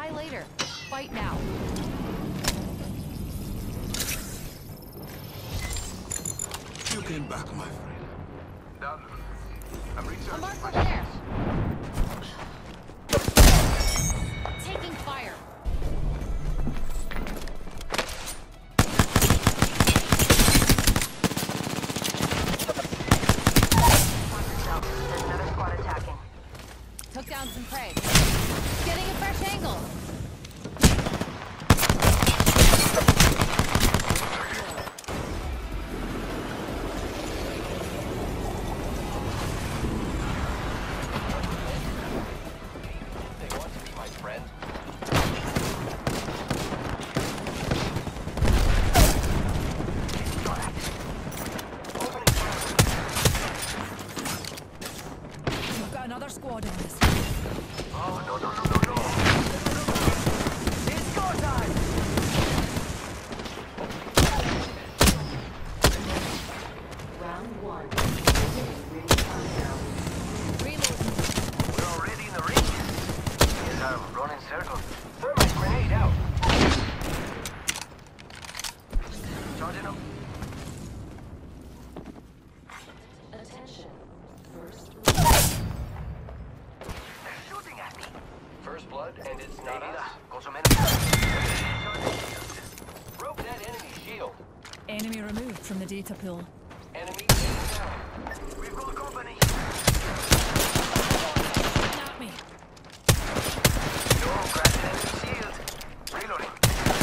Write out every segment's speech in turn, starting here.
Try later. Fight now. You came back, my friend. Down. I'm researching. A mark over there. Taking fire. There's another squad attacking. Took down some prey. Getting a fresh angle. They want to be my friend. We've got another squad on this. Oh, no. It's go time! Round one. Beginning ring countdown. Reloading. We're already in the ring. Yes, I'm running circles. Throw my grenade out. Charging up. Attention. First They're shooting at me. First blood, and it's not us. Broke that enemy shield. Enemy removed from the data pool. Enemy down. We've got company. At me. No, cracking enemy shield. Reloading.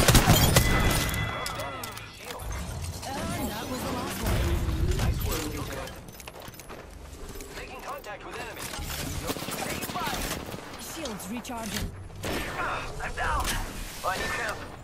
Enemy shield. And that was the last one. Nice work, you good. Making contact with enemy. Taking fire. Shields recharging. I'm down. I need help.